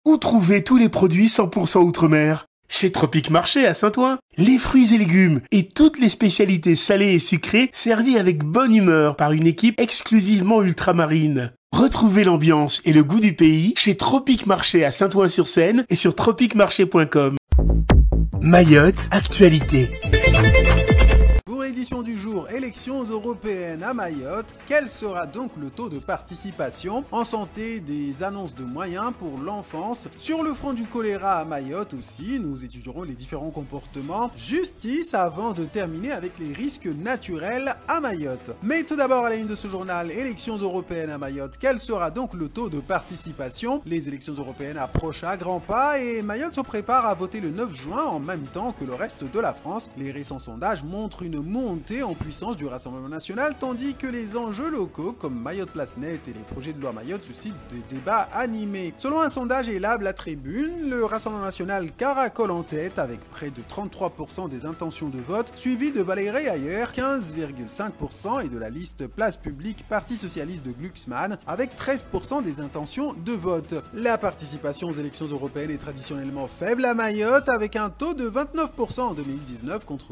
Où trouver tous les produits 100% Outre-mer? Chez Tropique Marché à Saint-Ouen. Les fruits et légumes et toutes les spécialités salées et sucrées servies avec bonne humeur par une équipe exclusivement ultramarine. Retrouvez l'ambiance et le goût du pays chez Tropique Marché à Saint-Ouen-sur-Seine et sur tropiquemarché.com. Mayotte, actualité. Pour l'édition du jour, élections européennes à Mayotte, quel sera donc le taux de participation? En santé, des annonces de moyens pour l'enfance. Sur le front du choléra à Mayotte aussi, nous étudierons les différents comportements. Justice avant de terminer avec les risques naturels à Mayotte. Mais tout d'abord à la une de ce journal, élections européennes à Mayotte, quel sera donc le taux de participation? Les élections européennes approchent à grands pas et Mayotte se prépare à voter le 9 juin en même temps que le reste de la France. Les récents sondages montrent une montée en puissance du Rassemblement national, tandis que les enjeux locaux comme Mayotte Place Net et les projets de loi Mayotte suscitent des débats animés. Selon un sondage élable La Tribune, le Rassemblement national caracole en tête avec près de 33% des intentions de vote, suivi de Valérie Ayer 15,5% et de la liste Place Publique Parti Socialiste de Glucksmann avec 13% des intentions de vote. La participation aux élections européennes est traditionnellement faible à Mayotte avec un taux de 29% en 2019 contre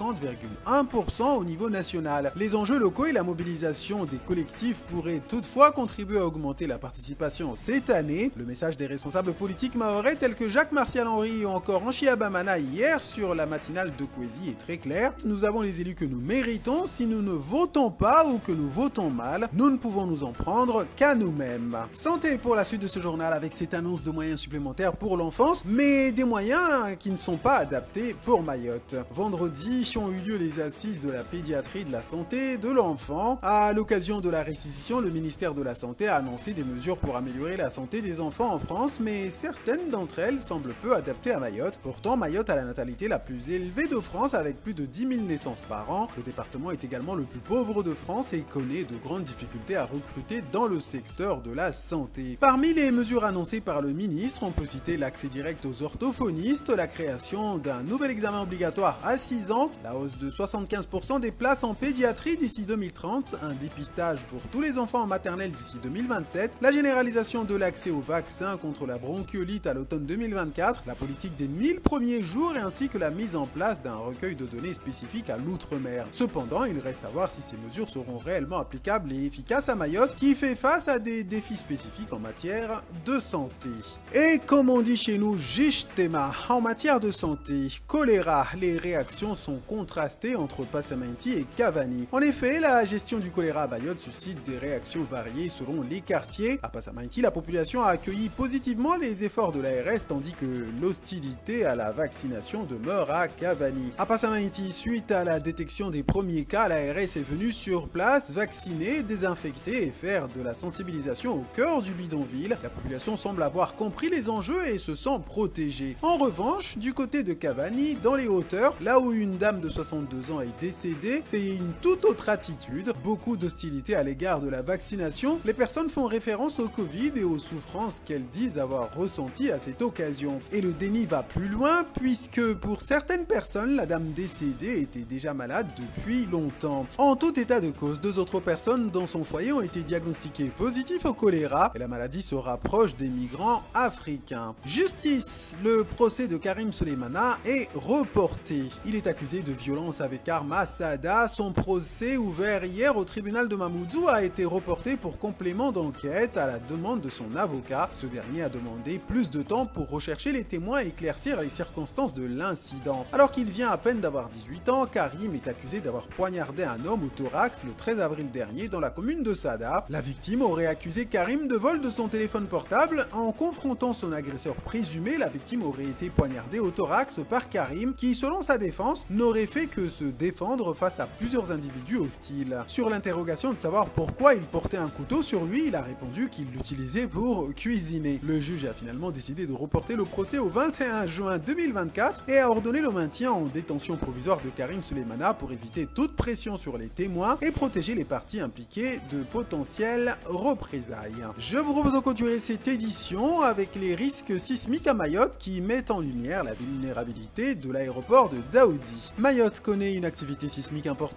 50,1% au niveau national. Les enjeux locaux et la mobilisation des collectifs pourraient toutefois contribuer à augmenter la participation cette année. Le message des responsables politiques mahorais tels que Jacques Martial Henry ou encore Anchi Abamana hier sur la matinale de Kwesi est très clair. Nous avons les élus que nous méritons. Si nous ne votons pas ou que nous votons mal, nous ne pouvons nous en prendre qu'à nous-mêmes. Santé pour la suite de ce journal avec cette annonce de moyens supplémentaires pour l'enfance, mais des moyens qui ne sont pas adaptés pour Mayotte. Vendredi ont eu lieu les assises de la pédiatrie de la santé de l'enfant. À l'occasion de la restitution, le ministère de la Santé a annoncé des mesures pour améliorer la santé des enfants en France, mais certaines d'entre elles semblent peu adaptées à Mayotte. Pourtant, Mayotte a la natalité la plus élevée de France avec plus de 10 000 naissances par an. Le département est également le plus pauvre de France et connaît de grandes difficultés à recruter dans le secteur de la santé. Parmi les mesures annoncées par le ministre, on peut citer l'accès direct aux orthophonistes, la création d'un nouvel examen obligatoire à 6 ans, la hausse de 75% des places en pédiatrie d'ici 2030, un dépistage pour tous les enfants en maternelle d'ici 2027, la généralisation de l'accès aux vaccins contre la bronchiolite à l'automne 2024, la politique des 1000 premiers jours et ainsi que la mise en place d'un recueil de données spécifiques à l'outre-mer. Cependant, il reste à voir si ces mesures seront réellement applicables et efficaces à Mayotte qui fait face à des défis spécifiques en matière de santé. Et comme on dit chez nous, Jishtema, en matière de santé, choléra, les réactions sont contrastées entre Passamenti et Cavani. En effet, la gestion du choléra à Mayotte suscite des réactions variées selon les quartiers. À Passamenti, la population a accueilli positivement les efforts de l'ARS tandis que l'hostilité à la vaccination demeure à Cavani. À Passamenti, suite à la détection des premiers cas, l'ARS est venue sur place vacciner, désinfecter et faire de la sensibilisation au cœur du bidonville. La population semble avoir compris les enjeux et se sent protégée. En revanche, du côté de Cavani, dans les hauteurs, là où une dame de 62 ans est décédée, c'est une toute autre attitude. Beaucoup d'hostilité à l'égard de la vaccination. Les personnes font référence au Covid et aux souffrances qu'elles disent avoir ressenties à cette occasion. Et le déni va plus loin puisque pour certaines personnes, la dame décédée était déjà malade depuis longtemps. En tout état de cause, 2 autres personnes dans son foyer ont été diagnostiquées positives au choléra et la maladie se rapproche des migrants africains. Justice, le procès de Karim Soleimana est reporté. Il est accusé de violence avec arme à Sada. Son procès ouvert hier au tribunal de Mamoudzou a été reporté pour complément d'enquête à la demande de son avocat. Ce dernier a demandé plus de temps pour rechercher les témoins et éclaircir les circonstances de l'incident. Alors qu'il vient à peine d'avoir 18 ans, Karim est accusé d'avoir poignardé un homme au thorax le 13 avril dernier dans la commune de Sada. La victime aurait accusé Karim de vol de son téléphone portable. En confrontant son agresseur présumé, la victime aurait été poignardée au thorax par Karim qui, selon sa défense, n'aurait fait que se défendre face à plusieurs individus hostiles. Sur l'interrogation de savoir pourquoi il portait un couteau sur lui, il a répondu qu'il l'utilisait pour cuisiner. Le juge a finalement décidé de reporter le procès au 21 juin 2024 et a ordonné le maintien en détention provisoire de Karim Soleimana pour éviter toute pression sur les témoins et protéger les parties impliquées de potentielles représailles. Je vous propose de continuer cette édition avec les risques sismiques à Mayotte qui mettent en lumière la vulnérabilité de l'aéroport de Dzaoudzi. Mayotte connaît une activité sismique importante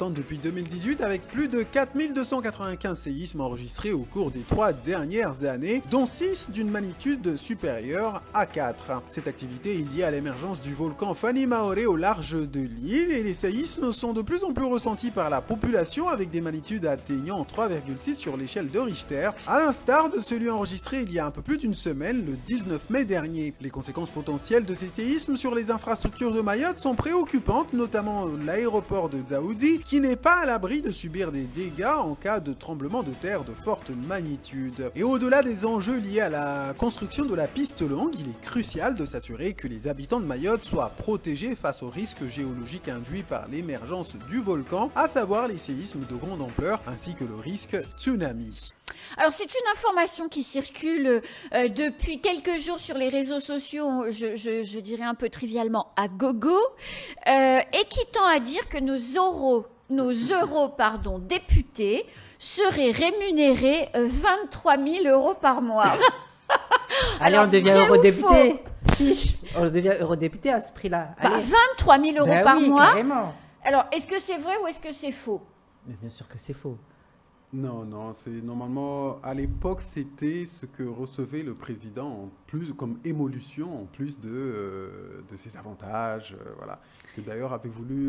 compte depuis 2018 avec plus de 4295 séismes enregistrés au cours des 3 dernières années, dont 6 d'une magnitude supérieure à 4. Cette activité est liée à l'émergence du volcan Fani Maore au large de l'île et les séismes sont de plus en plus ressentis par la population avec des magnitudes atteignant 3,6 sur l'échelle de Richter, à l'instar de celui enregistré il y a un peu plus d'une semaine, le 19 mai dernier. Les conséquences potentielles de ces séismes sur les infrastructures de Mayotte sont préoccupantes, notamment l'aéroport de Dzaoudzi, qui n'est pas à l'abri de subir des dégâts en cas de tremblement de terre de forte magnitude. Et au-delà des enjeux liés à la construction de la piste longue, il est crucial de s'assurer que les habitants de Mayotte soient protégés face aux risques géologiques induits par l'émergence du volcan, à savoir les séismes de grande ampleur ainsi que le risque tsunami. Alors c'est une information qui circule depuis quelques jours sur les réseaux sociaux, je dirais un peu trivialement à gogo, et qui tend à dire que nos eurodéputés seraient rémunérés 23 000 euros par mois. Allez, Alors, on devient vrai ou eurodéputé. faux? Chiche, on devient eurodéputé à ce prix-là. Bah, 23 000 euros Ben par oui, mois. carrément. Alors, est-ce que c'est vrai ou est-ce que c'est faux? Mais bien sûr que c'est faux. Non, c'est normalement, à l'époque, c'était ce que recevait le président en plus, comme émolution, en plus de ses avantages, voilà. Que d'ailleurs avait voulu,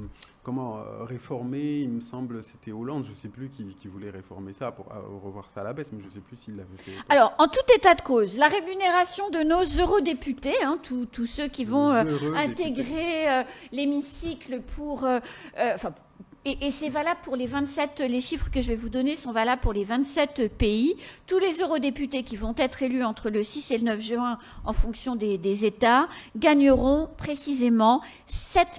réformer, il me semble, c'était Hollande, je ne sais plus qui voulait réformer ça pour revoir ça à la baisse, mais je ne sais plus s'il l'avait fait. Alors, en tout état de cause, la rémunération de nos eurodéputés, tous ceux qui vont intégrer l'hémicycle pour... Et c'est valable pour les 27, les chiffres que je vais vous donner sont valables pour les 27 pays. Tous les eurodéputés qui vont être élus entre le 6 et le 9 juin en fonction des États gagneront précisément 7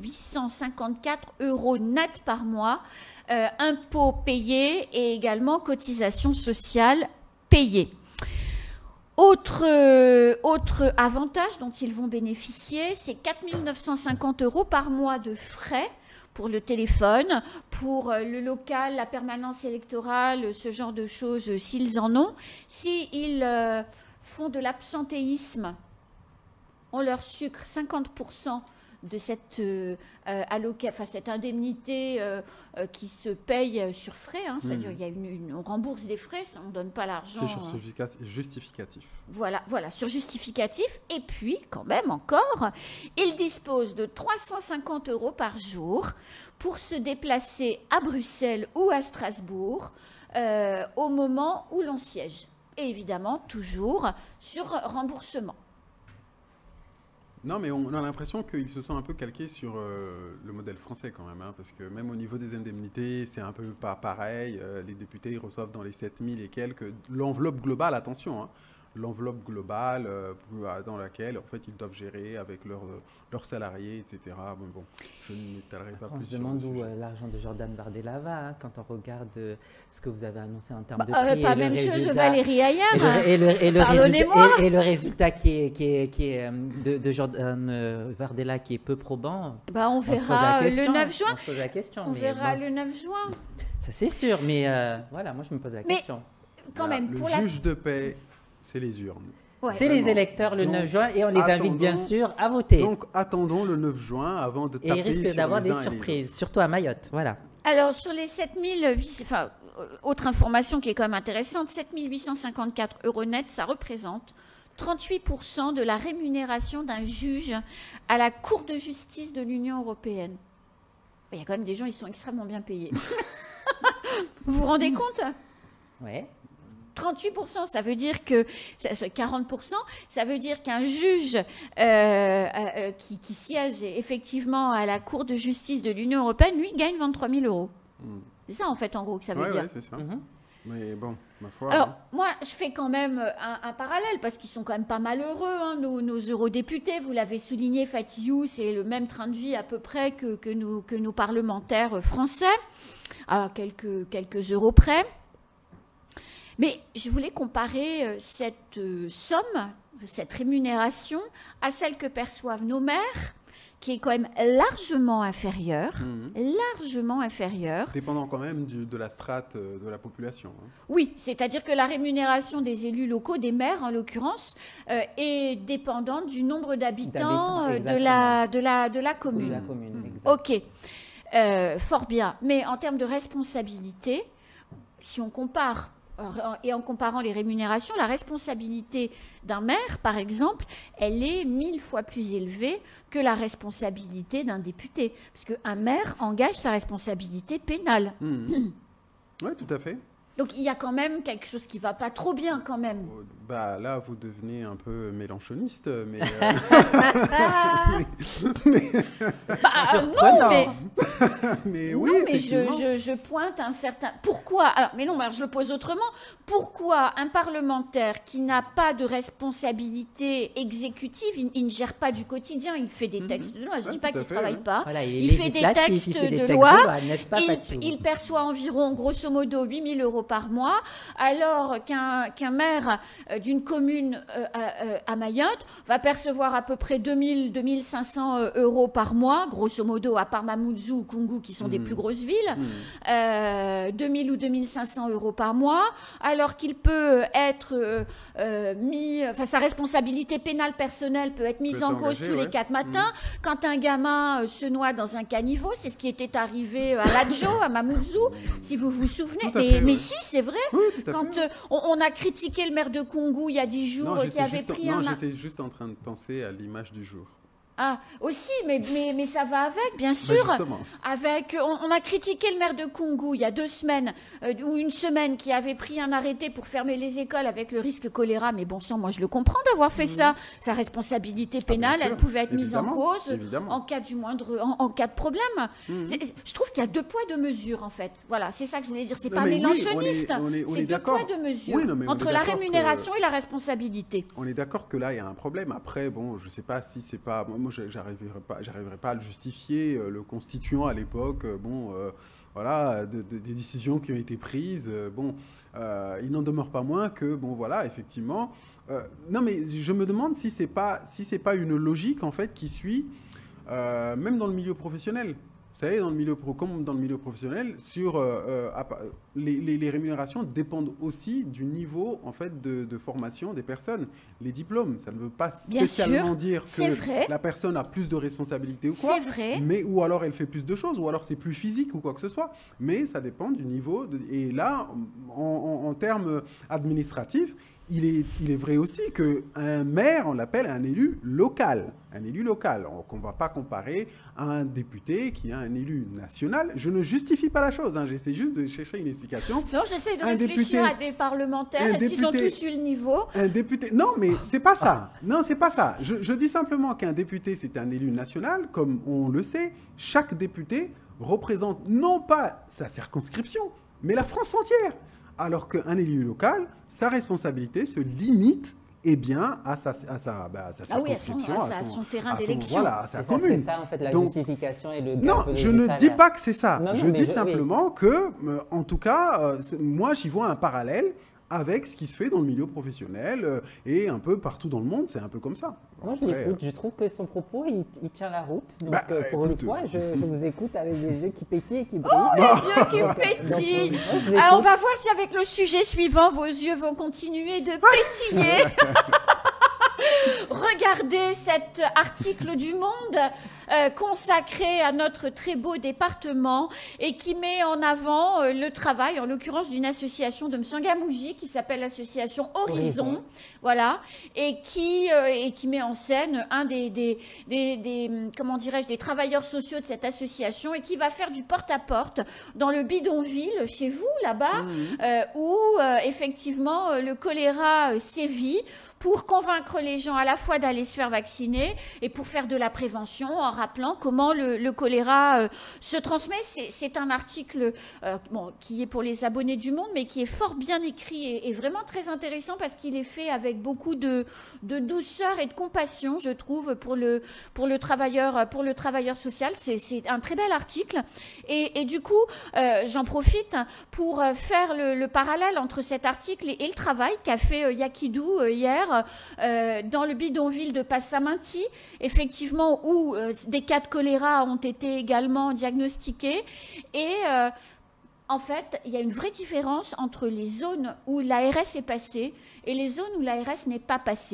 854 euros net par mois, impôts payés et également cotisations sociales payées. Autre avantage dont ils vont bénéficier, c'est 4 950 euros par mois de frais pour le téléphone, pour le local, la permanence électorale, ce genre de choses, s'ils en ont. S'ils font de l'absentéisme, on leur sucre 50% de cette, cette indemnité qui se paye sur frais. C'est-à-dire on rembourse des frais, on ne donne pas l'argent. C'est justificatif. Voilà, sur justificatif. Et puis, quand même encore, ils disposent de 350 euros par jour pour se déplacer à Bruxelles ou à Strasbourg au moment où l'on siège. Et évidemment, toujours sur remboursement. Non, mais on a l'impression qu'ils se sont un peu calqués sur le modèle français quand même, parce que même au niveau des indemnités, c'est un peu pas pareil. Les députés ils reçoivent dans les 7 000 et quelques l'enveloppe globale, attention, l'enveloppe globale dans laquelle en fait ils doivent gérer avec leurs salariés, etc. Bon, je ne m'étalerai pas plus. On se demande où l'argent de Jordan Bardella va quand on regarde ce que vous avez annoncé en termes de prix. Pas même chose de Valérie Ayer. Et le résultat qui est de Jordan Bardella qui est peu probant. On verra le 9 juin. On se pose la question. On verra le 9 juin. Ça c'est sûr, mais voilà, moi je me pose la question. Quand même, le juge de paix, c'est les urnes. Ouais, c'est les électeurs le 9 juin et on les invite bien sûr à voter. Donc attendons le 9 juin avant de taper sur les uns et les autres. Et il risque d'avoir des surprises, surtout à Mayotte. Voilà. Alors sur les 7000, autre information qui est quand même intéressante, 7854 euros net, ça représente 38% de la rémunération d'un juge à la Cour de justice de l'Union européenne. Il y a quand même des gens, ils sont extrêmement bien payés. Vous vous rendez compte? Ouais. 38%, ça veut dire que 40%, ça veut dire qu'un juge qui siège effectivement à la Cour de justice de l'Union européenne, lui, gagne 23 000 euros. C'est ça, en fait, en gros, que ça veut dire. Oui, c'est ça. Mais bon, ma foi... Alors, moi, je fais quand même un parallèle, parce qu'ils sont quand même pas malheureux, nos eurodéputés. Vous l'avez souligné, Fatihou, c'est le même train de vie à peu près que nos parlementaires français, à quelques euros près. Mais je voulais comparer cette somme, cette rémunération, à celle que perçoivent nos maires, qui est quand même largement inférieure. Dépendant quand même de la strate de la population. Oui, c'est-à-dire que la rémunération des élus locaux, des maires en l'occurrence, est dépendante du nombre d'habitants de la commune. De la commune, Ok. fort bien. Mais en termes de responsabilité, si on compare, et en comparant les rémunérations, la responsabilité d'un maire, par exemple, elle est 1000 fois plus élevée que la responsabilité d'un député. Parce qu'un maire engage sa responsabilité pénale. Oui, tout à fait. Donc il y a quand même quelque chose qui ne va pas trop bien quand même. Bah là, vous devenez un peu mélanchoniste, mais... non, mais oui, non, mais je pointe un certain... Pourquoi alors, mais non, alors je le pose autrement. Pourquoi un parlementaire qui n'a pas de responsabilité exécutive, il ne gère pas du quotidien, il fait des textes de loi, je ne dis pas qu'il ne travaille pas, voilà, il fait des textes de loi, il perçoit environ, grosso modo, 8 000 € par mois, alors qu'un maire d'une commune à Mayotte va percevoir à peu près 2 500 € par mois, grosso modo, à part Mamoudzou ou Koungou, qui sont des plus grosses villes, 2 000 ou 2 500 € par mois, alors qu'il peut être sa responsabilité pénale personnelle peut être mise en cause tous les 4 matins. Quand un gamin se noie dans un caniveau, c'est ce qui était arrivé à Ladjo, à Mamoudzou, si vous vous souvenez. Mais si, c'est vrai. Oui, quand on a critiqué le maire de Koungou il y a 10 jours, qui avait pris Non, j'étais juste en train de penser à l'image du jour. Ah, aussi, mais ça va avec, bien sûr. On a critiqué le maire de Koungou il y a 2 semaines, ou une semaine, qui avait pris un arrêté pour fermer les écoles avec le risque choléra. Mais bon sang, moi je le comprends d'avoir fait ça. Sa responsabilité pénale, elle pouvait être mise en cause en cas de problème. Je trouve qu'il y a 2 poids 2 mesures, en fait. Voilà, c'est ça que je voulais dire. C'est pas mélanchoniste. C'est 2 poids 2 mesures entre la rémunération et la responsabilité. On est d'accord que là, il y a un problème. Après, bon, je sais pas si c'est pas... Moi, j'arriverai pas à le justifier. Le constituant à l'époque, voilà, des décisions qui ont été prises. Il n'en demeure pas moins que, effectivement. Non, mais je me demande si c'est pas une logique en fait qui suit, même dans le milieu professionnel. Vous savez, comme dans le milieu professionnel, les rémunérations dépendent aussi du niveau en fait de formation des personnes. Les diplômes, ça ne veut pas spécialement dire que la personne a plus de responsabilités ou quoi. C'est vrai. Ou alors elle fait plus de choses, ou alors c'est plus physique ou quoi que ce soit. Mais ça dépend du niveau. Et là, en termes administratifs, il est vrai aussi qu'un maire, on l'appelle un élu local. Un élu local. On ne va pas comparer à un député qui est un élu national. Je ne justifie pas la chose. J'essaie juste de chercher une explication. Non, j'essaie de réfléchir à des parlementaires. Est-ce qu'ils ont tous eu le niveau? Un député... Non, mais c'est pas ça. Non, c'est pas ça. Je dis simplement qu'un député, c'est un élu national. Comme on le sait, chaque député représente non pas sa circonscription, mais la France entière. Alors qu'un élu local, sa responsabilité se limite à sa circonscription, à son terrain d'élection. Voilà, à sa commune. C'est ça, en fait, la justification et le gap. Non, je ne dis pas que c'est ça. Je dis simplement que, en tout cas, moi, j'y vois un parallèle avec ce qui se fait dans le milieu professionnel et un peu partout dans le monde, c'est un peu comme ça. Moi, je trouve que son propos, il tient la route. Donc, pour une fois, je vous écoute avec des yeux qui pétillent et qui brillent. Oh, les yeux qui pétillent. On va voir si avec le sujet suivant, vos yeux vont continuer de pétiller. Regardez cet article du Monde consacré à notre très beau département et qui met en avant le travail, en l'occurrence d'une association de Msangamouji qui s'appelle l'association Horizon, voilà, et qui met en scène un des comment dirais-je, des travailleurs sociaux de cette association et qui va faire du porte-à-porte dans le bidonville chez vous là-bas où effectivement le choléra sévit, pour convaincre les gens à la fois d'aller se faire vacciner et pour faire de la prévention en rappelant comment le choléra se transmet. C'est un article qui est pour les abonnés du Monde, mais qui est fort bien écrit et vraiment très intéressant parce qu'il est fait avec beaucoup de douceur et de compassion, je trouve, pour le travailleur social. C'est un très bel article. Et du coup, j'en profite pour faire le parallèle entre cet article et le travail qu'a fait Yakidou hier dans le bidonville de Passaminti, effectivement, où des cas de choléra ont été également diagnostiqués. Et en fait, il y a une vraie différence entre les zones où l'ARS est passée et les zones où l'ARS n'est pas passée.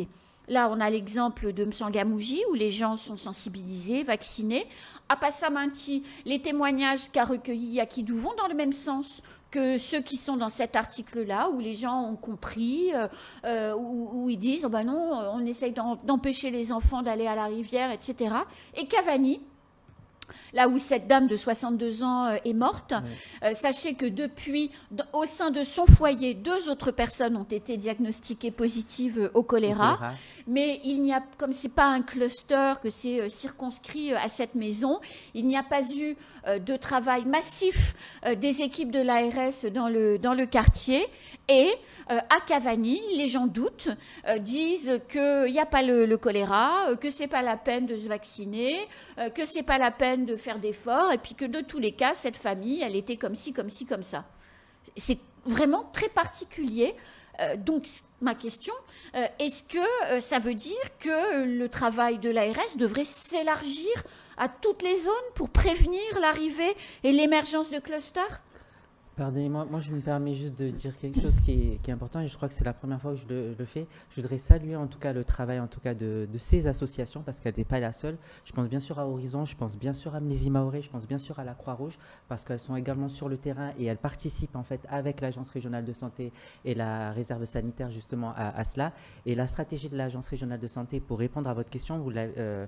Là, on a l'exemple de M'Tsangamouji, où les gens sont sensibilisés, vaccinés. À Passamanti, les témoignages qu'a recueillis Yakidou vont dans le même sens que ceux qui sont dans cet article-là, où les gens ont compris, où ils disent oh ben non, on essaye d'empêcher les enfants d'aller à la rivière, etc. Et Cavani, là où cette dame de 62 ans est morte, sachez que depuis, au sein de son foyer, 2 autres personnes ont été diagnostiquées positives au choléra. Mais il n'y a, comme c'est pas un cluster, que c'est circonscrit à cette maison, il n'y a pas eu de travail massif des équipes de l'ARS dans le quartier. Et à Cavani, les gens doutent, disent qu'il n'y a pas le choléra, que c'est pas la peine de se vacciner, que c'est pas la peine de faire d'efforts, et puis que de tous les cas, cette famille, elle était comme ci, comme ci, comme ça. C'est vraiment très particulier. Donc, ma question, est-ce que ça veut dire que le travail de l'ARS devrait s'élargir à toutes les zones pour prévenir l'arrivée et l'émergence de clusters ? Pardonnez-moi, moi je me permets juste de dire quelque chose qui est important et je crois que c'est la première fois que je le fais. Je voudrais saluer en tout cas le travail en tout cas de ces associations parce qu'elle n'est pas la seule. Je pense bien sûr à Horizon, je pense bien sûr à Mnési Maoré, je pense bien sûr à la Croix-Rouge parce qu'elles sont également sur le terrain et elles participent en fait avec l'Agence régionale de santé et la réserve sanitaire justement à cela. Et la stratégie de l'Agence régionale de santé pour répondre à votre question, vous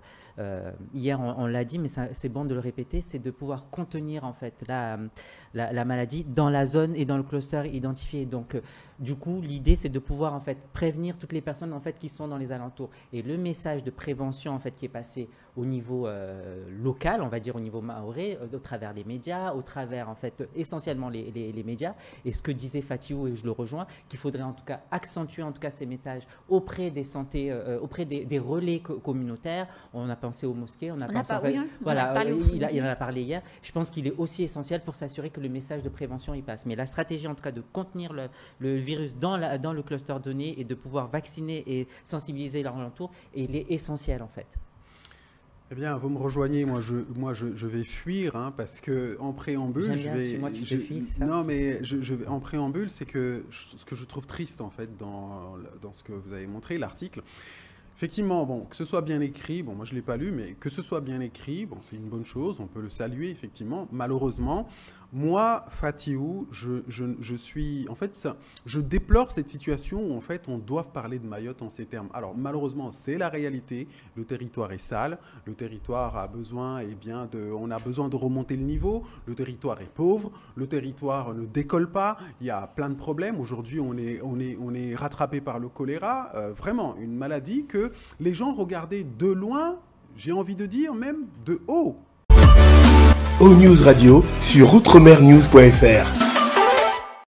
hier on l'a dit mais c'est bon de le répéter, c'est de pouvoir contenir en fait la maladie dans la zone et dans le cluster identifié. Donc, du coup, l'idée, c'est de pouvoir en fait prévenir toutes les personnes en fait qui sont dans les alentours. Et le message de prévention en fait qui est passé au niveau local, on va dire au niveau maoré, au travers les médias, au travers en fait essentiellement les médias. Et ce que disait Fatiou et je le rejoins, qu'il faudrait en tout cas accentuer en tout cas ces messages auprès des santé, auprès des relais communautaires. On a pensé aux mosquées, on a pensé voilà, il en a parlé hier. Je pense qu'il est aussi essentiel pour s'assurer que le message de prévention y passe. Mais la stratégie en tout cas de contenir le virus dans le cluster donné et de pouvoir vacciner et sensibiliser l'alentour, il est essentiel en fait. Eh bien, vous me rejoignez, moi je vais fuir parce que en préambule, en préambule, c'est que ce que je trouve triste en fait dans ce que vous avez montré, l'article. Effectivement, bon, que ce soit bien écrit, bon, moi je l'ai pas lu, mais que ce soit bien écrit, bon, c'est une bonne chose, on peut le saluer effectivement. Malheureusement, moi, Fatiou, je déplore cette situation où en fait on doit parler de Mayotte en ces termes. Alors malheureusement, c'est la réalité. Le territoire est sale, le territoire a besoin, on a besoin de remonter le niveau. Le territoire est pauvre, le territoire ne décolle pas. Il y a plein de problèmes. Aujourd'hui, on est rattrapé par le choléra, vraiment une maladie que les gens regardaient de loin. J'ai envie de dire même de haut. O-News Radio sur outremernews.fr.